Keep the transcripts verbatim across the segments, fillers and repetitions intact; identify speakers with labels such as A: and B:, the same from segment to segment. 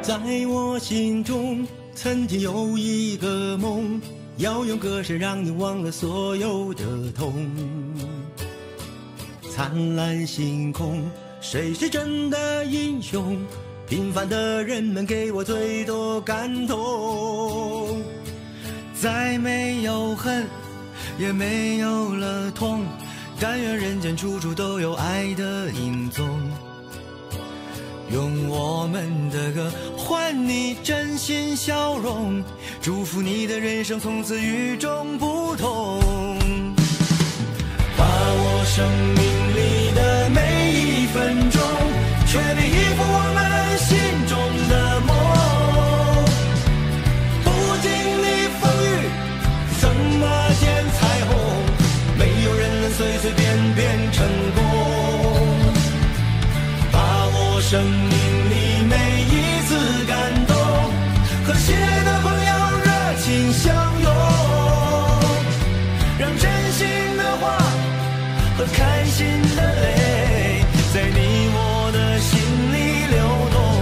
A: 在我心中，曾经有一个梦，要用歌声让你忘了所有的痛。灿烂星空，谁是真的英雄？平凡的人们给我最多感动。
B: 再没有恨，也没有了痛，但愿人间处处都有爱的影踪。用我们的歌换你真心笑容，祝福你的人生从此与众不同。
A: 把握生命里的每一分钟，全力以赴我们心中的梦。不经历风雨，怎么见彩虹？没有人能随随便便成功。把握生命里每一次感动，和心爱的朋友热情相拥，让真心的话和开心的泪在你我的心里流动。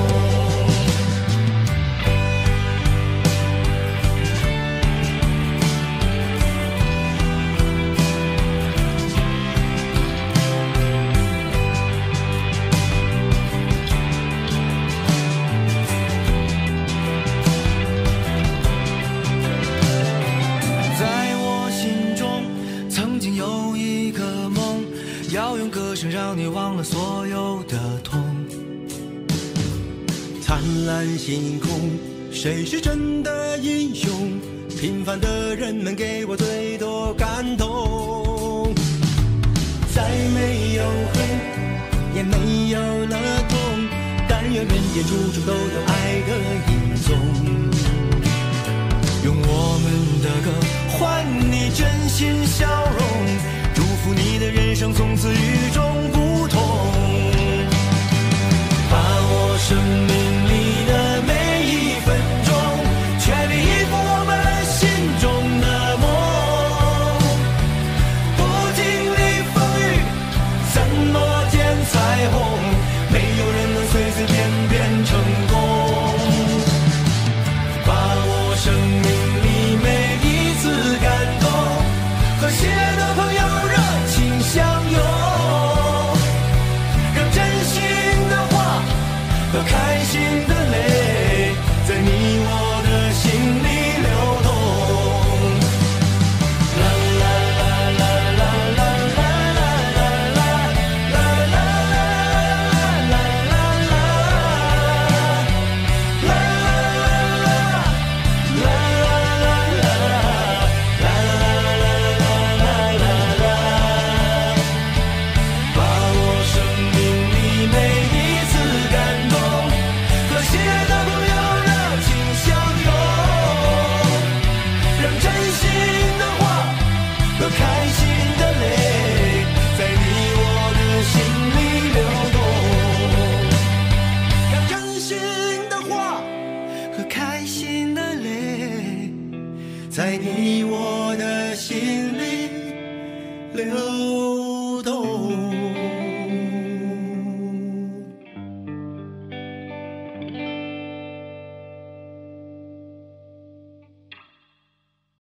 B: 在我心中曾经有一个梦，要用歌声让你忘了所有的痛。
A: 灿烂星空，谁是真的英雄？平凡的人们给我最多感动。再没有恨，也没有了痛，但愿人间处处都有爱的影踪。
B: 用我们的歌换你真心笑容，祝福你的人生从此与众不同。
A: 把握生命里的每一分钟，全力以赴我们心中的梦。不经历风雨，怎么见彩虹？没有人能随随便便成功。把握生命里每一次感动，和心爱的朋友热情相拥，让真心的话和开心的泪在你我的心里流动。啦啦啦啦啦啦啦啦啦啦啦啦啦啦把握生命里每一次感动，和心爱的朋友热情相拥，让真心的话和开心的泪在你我的心里流动。让真心的话和开心的泪在你我的心里流动。